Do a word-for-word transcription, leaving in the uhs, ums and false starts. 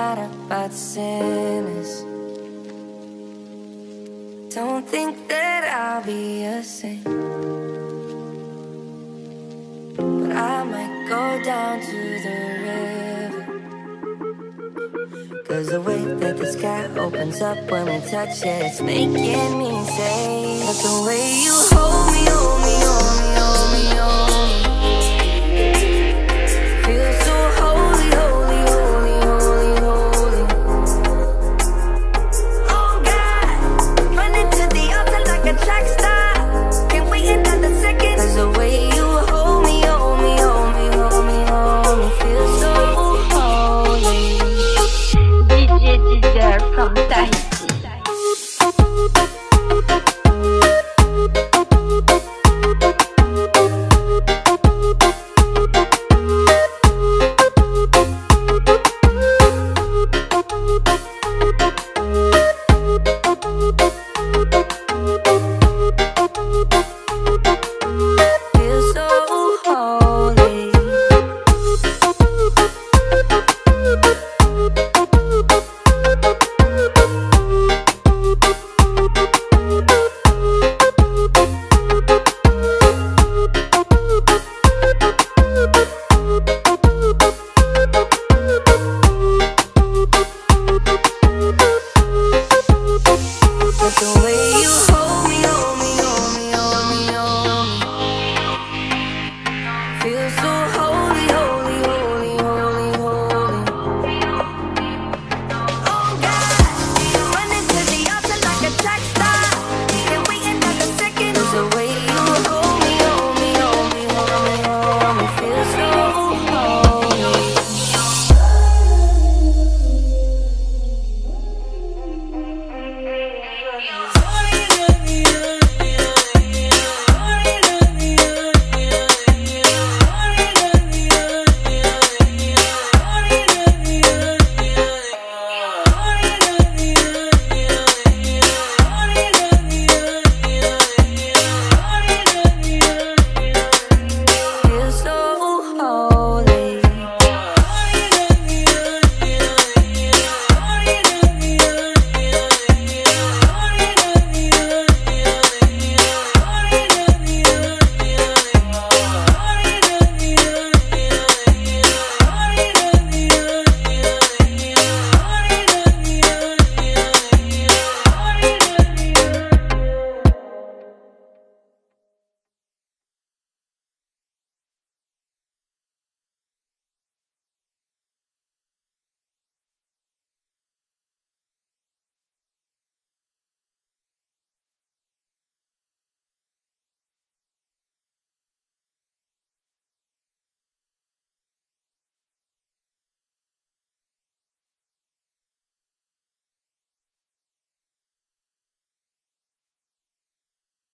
mad about sinners. Don't think that I'll be a saint, but I might go down to the river. Cause the way that the sky opens up when we touch it, it's making me say, but the way you hold me, hold me, hold me, hold me, hold me,